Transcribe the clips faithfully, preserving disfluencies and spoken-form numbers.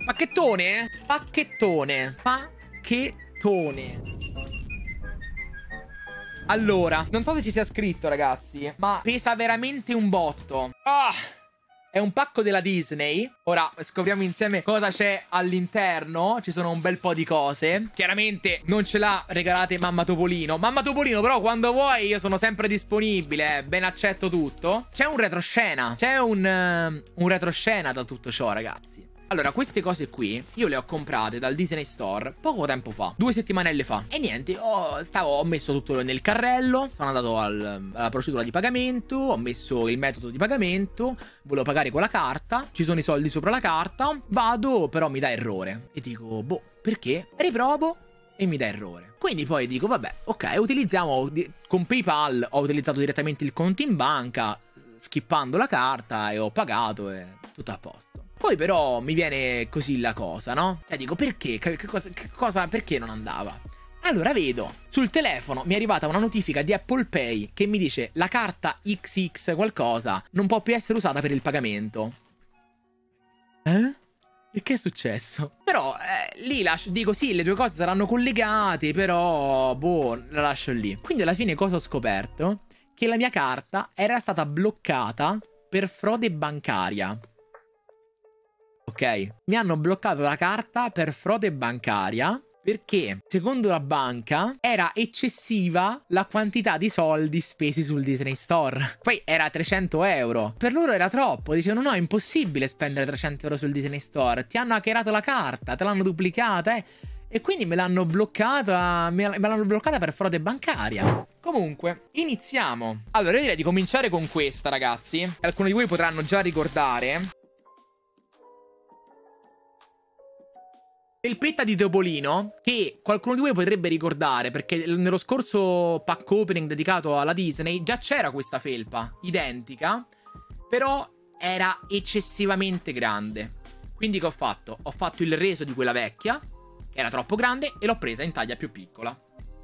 Pacchettone? Pacchettone. Pacchettone. Allora, non so se ci sia scritto, ragazzi, ma pesa veramente un botto. Ah! È un pacco della Disney. Ora scopriamo insieme cosa c'è all'interno. Ci sono un bel po' di cose. Chiaramente non ce l'ha regalate Mamma Topolino. Mamma Topolino, però, quando vuoi io sono sempre disponibile. Ben accetto tutto. C'è un retroscena. C'è un, uh, un retroscena da tutto ciò, ragazzi. Allora, queste cose qui io le ho comprate dal Disney Store poco tempo fa, due settimanelle fa. E niente, ho, stavo, ho messo tutto nel carrello. Sono andato al, alla procedura di pagamento. Ho messo il metodo di pagamento. Volevo pagare con la carta. Ci sono i soldi sopra la carta. Vado, però mi dà errore. E dico, boh, perché? Riprovo e mi dà errore. Quindi poi dico, vabbè, ok, utilizziamo con PayPal. Ho utilizzato direttamente il conto in banca, skippando la carta, e ho pagato e tutto a posto. Poi però mi viene così la cosa, no? Cioè dico, perché? Che cosa, che cosa, perché non andava? Allora vedo, sul telefono mi è arrivata una notifica di Apple Pay che mi dice la carta X X qualcosa non può più essere usata per il pagamento. Eh? E che è successo? Però eh, lì lascio, dico sì, le due cose saranno collegate, però boh, la lascio lì. Quindi alla fine cosa ho scoperto? Che la mia carta era stata bloccata per frode bancaria. Ok, mi hanno bloccato la carta per frode bancaria perché, secondo la banca, era eccessiva la quantità di soldi spesi sul Disney Store. Poi era trecento euro. Per loro era troppo. Dicevano no, è impossibile spendere trecento euro sul Disney Store. Ti hanno hackerato la carta, te l'hanno duplicata, eh. E quindi me l'hanno bloccata, me l'hanno bloccata per frode bancaria. Comunque, iniziamo. Allora, io direi di cominciare con questa, ragazzi. Alcuni di voi potranno già ricordare. Felpetta di Topolino, che qualcuno di voi potrebbe ricordare, perché nello scorso pack opening dedicato alla Disney già c'era questa felpa, identica, però era eccessivamente grande. Quindi che ho fatto? Ho fatto il reso di quella vecchia, che era troppo grande, e l'ho presa in taglia più piccola.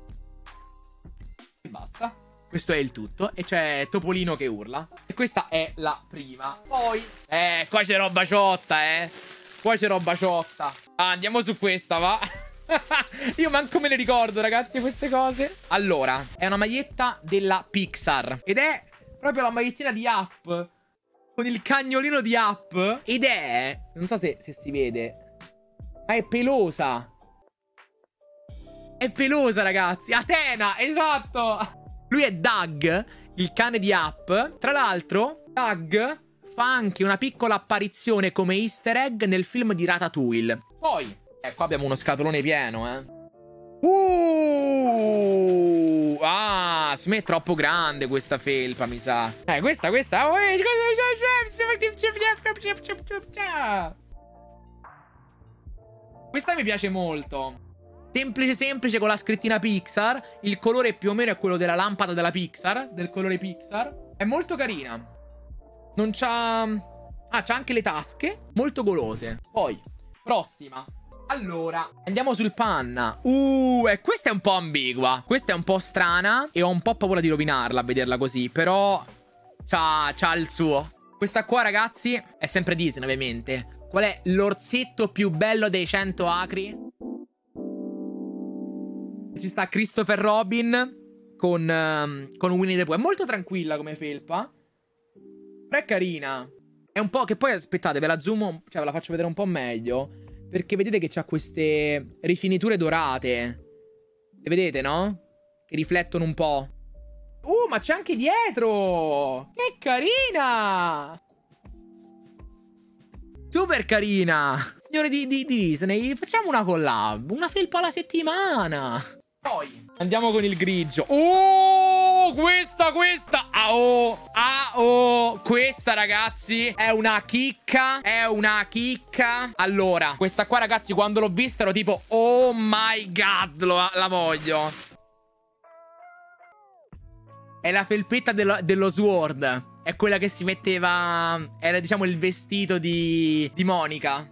E basta. Questo è il tutto, e c'è Topolino che urla. E questa è la prima. Poi, eh, qua c'è roba ciotta, eh. Qua c'è roba ciotta. Ah, andiamo su questa, va. Io manco me le ricordo, ragazzi, queste cose. Allora, è una maglietta della Pixar. Ed è proprio la magliettina di Up, con il cagnolino di Up. Ed è, non so se, se si vede, ma è pelosa. È pelosa, ragazzi. Atena, esatto. Lui è Doug, il cane di Up. Tra l'altro, Doug fa anche una piccola apparizione come easter egg nel film di Ratatouille. Poi, eh, qua abbiamo uno scatolone pieno, eh. Uh! Ah, secondo me è troppo grande questa felpa, mi sa. Eh, questa, questa. Questa mi piace molto. Semplice, semplice, con la scrittina Pixar. Il colore più o meno è quello della lampada della Pixar, del colore Pixar. È molto carina. Non c'ha... Ah, c'ha anche le tasche, molto golose. Poi, prossima. Allora, andiamo sul panna. Uh, e questa è un po' ambigua. Questa è un po' strana e ho un po' paura di rovinarla a vederla così. Però c'ha, c'ha il suo. Questa qua, ragazzi, è sempre Disney, ovviamente. Qual è l'orsetto più bello dei cento acri? Ci sta Christopher Robin con, um, con Winnie the Pooh. È molto tranquilla come felpa, però è carina. È un po' che poi, aspettate, ve la zoom, cioè ve la faccio vedere un po' meglio, perché vedete che c'ha queste rifiniture dorate. Le vedete, no? Che riflettono un po'. Uh, ma c'è anche dietro! Che carina! Super carina! Signore di, di, di Disney, facciamo una collab. Una felpa alla settimana. Poi andiamo con il grigio. Oh, questa, questa. Ah, oh, ah, oh. Questa, ragazzi, è una chicca. È una chicca. Allora, questa qua, ragazzi, quando l'ho vista ero tipo, oh my god, lo, la voglio. È la felpetta dello, dello Sword. È quella che si metteva... Era, diciamo, il vestito di, di Monica.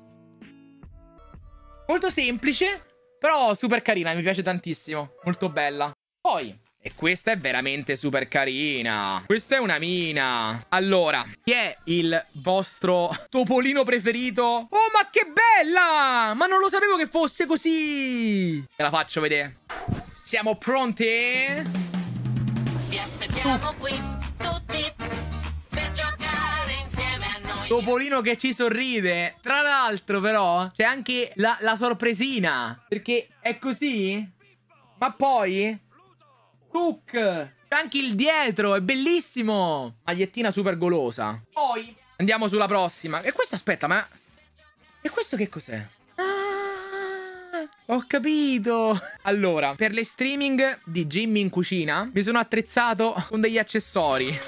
Molto semplice, però super carina, mi piace tantissimo. Molto bella. Poi E questa è veramente super carina. Questa è una mina. Allora, chi è il vostro topolino preferito? Oh, ma che bella! Ma non lo sapevo che fosse così. Te la faccio vedere. Siamo pronti? Vi aspettiamo qui tutti per giocare insieme a noi. Topolino che ci sorride. Tra l'altro però c'è anche la, la sorpresina. Perché è così. Ma poi Cook, c'è anche il dietro, è bellissimo. Magliettina super golosa. Poi andiamo sulla prossima. E questo aspetta, ma e questo che cos'è? Ah, ho capito. Allora, per le streaming di Jimmy in cucina mi sono attrezzato con degli accessori.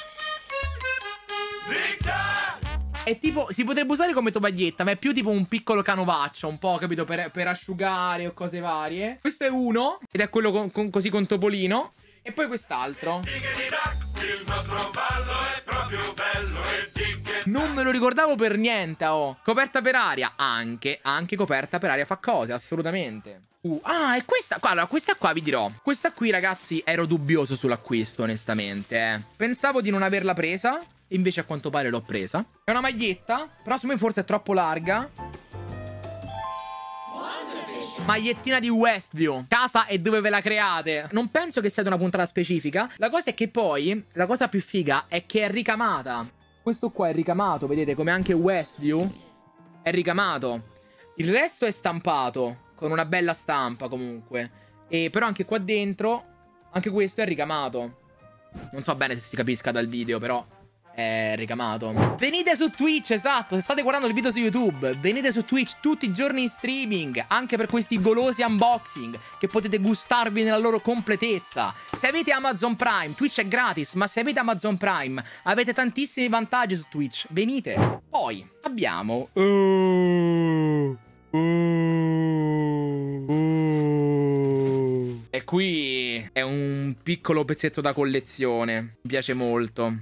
È tipo, si potrebbe usare come tovaglietta, ma è più tipo un piccolo canovaccio, un po', capito, per, per asciugare o cose varie. Questo è uno, ed è quello con, con, così con Topolino. E poi quest'altro. Il nostro ballo è proprio bello e dighe. Non me lo ricordavo per niente, oh. Coperta per aria, anche, anche coperta per aria fa cose, assolutamente. Uh, ah, e questa, guarda, questa qua vi dirò. Questa qui, ragazzi, ero dubbioso sull'acquisto, onestamente, eh. Pensavo di non averla presa. Invece a quanto pare l'ho presa. È una maglietta, però secondo me forse è troppo larga. Magliettina di Westview. Casa è dove ve la create. Non penso che sia di una puntata specifica. La cosa è che poi, la cosa più figa è che è ricamata. Questo qua è ricamato, vedete, come anche Westview è ricamato. Il resto è stampato, con una bella stampa comunque. E però anche qua dentro, anche questo è ricamato. Non so bene se si capisca dal video, però è ricamato. Venite su Twitch, esatto. Se state guardando il video su YouTube, venite su Twitch tutti i giorni in streaming, anche per questi golosi unboxing che potete gustarvi nella loro completezza. Se avete Amazon Prime, Twitch è gratis, ma se avete Amazon Prime avete tantissimi vantaggi su Twitch. Venite. Poi abbiamo uh, uh, uh. E qui è un piccolo pezzetto da collezione. Mi piace molto.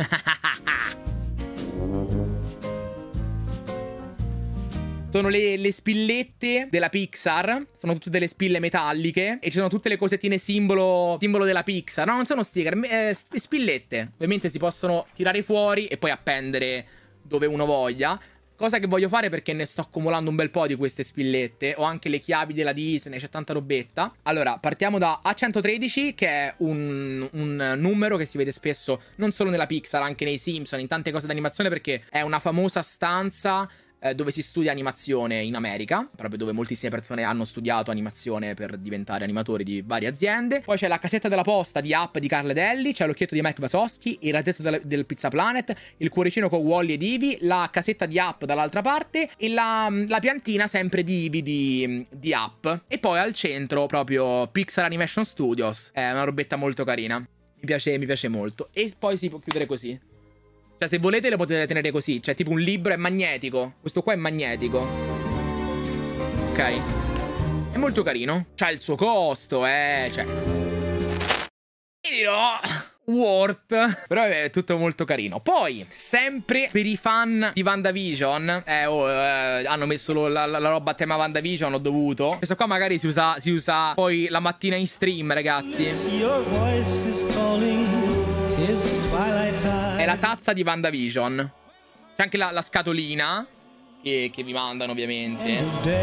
Sono le, le spillette della Pixar. Sono tutte delle spille metalliche. E ci sono tutte le cosettine simbolo, simbolo della Pixar. No, non sono sticker, eh, spillette. Ovviamente si possono tirare fuori e poi appendere dove uno voglia. Cosa che voglio fare perché ne sto accumulando un bel po' di queste spillette. Ho anche le chiavi della Disney, c'è tanta robetta. Allora, partiamo da A centotredici, che è un, un numero che si vede spesso non solo nella Pixar, anche nei Simpson, in tante cose d'animazione, perché è una famosa stanza dove si studia animazione in America, proprio dove moltissime persone hanno studiato animazione per diventare animatori di varie aziende. Poi c'è la casetta della posta di Up di Carl Delli, c'è l'occhietto di Mike Wazowski, il razzetto del, del Pizza Planet, il cuoricino con Wally ed Ivy, la casetta di Up dall'altra parte e la, la piantina sempre di Ivy di, di Up. E poi al centro proprio Pixar Animation Studios, è una robetta molto carina, mi piace, mi piace molto. E poi si può chiudere così. Cioè, se volete le potete tenere così. Cioè, tipo un libro è magnetico. Questo qua è magnetico. Ok. È molto carino. C'ha il suo costo, eh. Cioè, io worth. Però è tutto molto carino. Poi, sempre per i fan di WandaVision, eh, oh, eh hanno messo lo, la, la roba a tema WandaVision, ho dovuto. Questo qua magari si usa, si usa poi la mattina in stream, ragazzi. Your voice is calling. È la tazza di WandaVision. C'è anche la, la scatolina che, che vi mandano, ovviamente.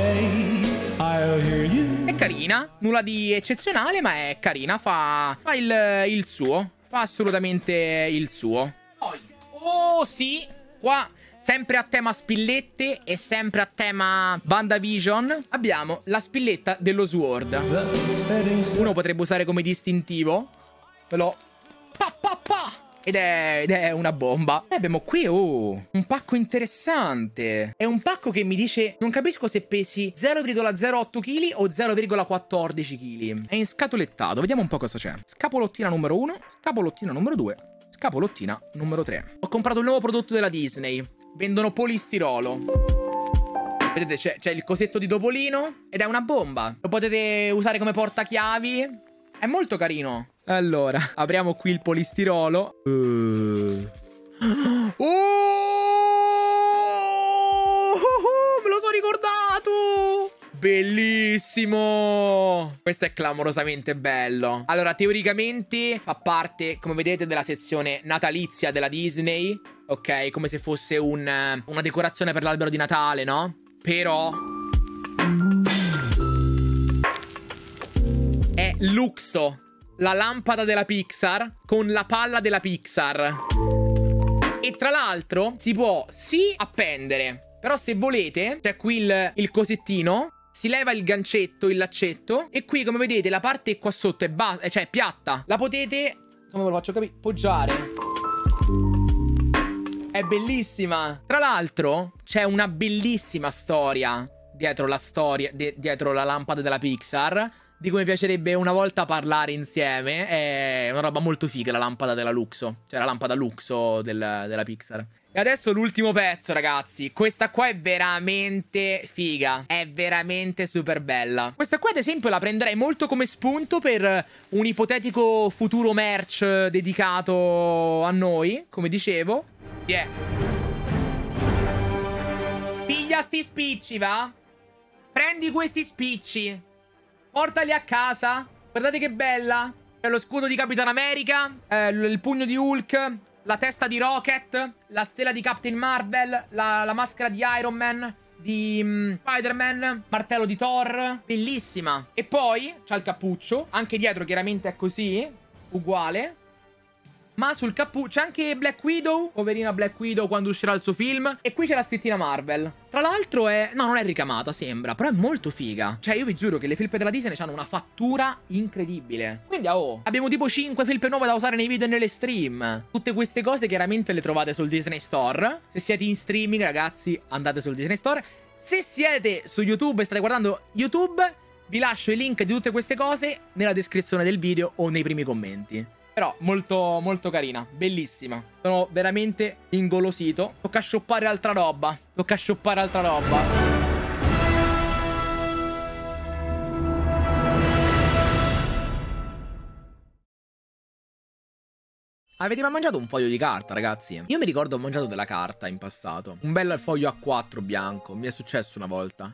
È carina. Nulla di eccezionale, ma è carina. Fa, fa il, il suo. Fa assolutamente il suo. Poi, oh sì, qua sempre a tema spillette e sempre a tema WandaVision abbiamo la spilletta dello Sword. Uno potrebbe usare come distintivo. Ve lo... Pa, pa, pa. Ed è, ed è una bomba. E abbiamo qui, oh, un pacco interessante. È un pacco che mi dice, non capisco se pesi zero virgola zero otto chili o zero virgola quattordici chili. È inscatolettato, vediamo un po' cosa c'è. Scapolottina numero uno, scapolottina numero due, scapolottina numero tre. Ho comprato il nuovo prodotto della Disney. Vendono polistirolo. Vedete, c'è il cosetto di Topolino ed è una bomba. Lo potete usare come portachiavi. È molto carino. Allora, apriamo qui il polistirolo. Uh. Oh! Oh! Me lo sono ricordato! Bellissimo! bellissimo. Questo è clamorosamente bello. Allora, teoricamente fa parte, come vedete, della sezione natalizia della Disney. Ok, come se fosse un, una decorazione per l'albero di Natale, no? Però è Luxo, la lampada della Pixar con la palla della Pixar. E tra l'altro si può sì appendere, però se volete, c'è qui il, il cosettino, si leva il gancetto, il laccetto, e qui come vedete la parte qua sotto è, ba- cioè è piatta. La potete, come ve lo faccio capire, poggiare. È bellissima. Tra l'altro c'è una bellissima storia dietro la storia, di- dietro la lampada della Pixar, di cui mi piacerebbe una volta parlare insieme. È una roba molto figa la lampada della Luxo, cioè la lampada Luxo del, della Pixar. E adesso l'ultimo pezzo, ragazzi. Questa qua è veramente figa. È veramente super bella. Questa qua, ad esempio, la prenderei molto come spunto per un ipotetico futuro merch dedicato a noi, come dicevo. Yeah. Piglia sti spicci, va? Prendi questi spicci, portali a casa. Guardate che bella. C'è lo scudo di Capitan America, eh, il pugno di Hulk, la testa di Rocket, la stella di Captain Marvel, la, la maschera di Iron Man, di um, Spider-Man, martello di Thor. Bellissima. E poi c'ha il cappuccio. Anche dietro chiaramente è così, uguale. Ma sul cappuccio c'è anche Black Widow. Poverina Black Widow quando uscirà il suo film. E qui c'è la scrittina Marvel. Tra l'altro è... no, non è ricamata, sembra. Però è molto figa. Cioè io vi giuro che le felpe della Disney hanno una fattura incredibile. Quindi oh, abbiamo tipo cinque felpe nuove da usare nei video e nelle stream. Tutte queste cose chiaramente le trovate sul Disney Store. Se siete in streaming, ragazzi, andate sul Disney Store. Se siete su YouTube e state guardando YouTube, vi lascio i link di tutte queste cose nella descrizione del video o nei primi commenti. Però molto molto carina, bellissima. Sono veramente ingolosito. Tocca shoppare altra roba. Tocca shoppare altra roba. Avete mai mangiato un foglio di carta, ragazzi? Io mi ricordo ho mangiato della carta in passato. Un bel foglio A quattro bianco. Mi è successo una volta.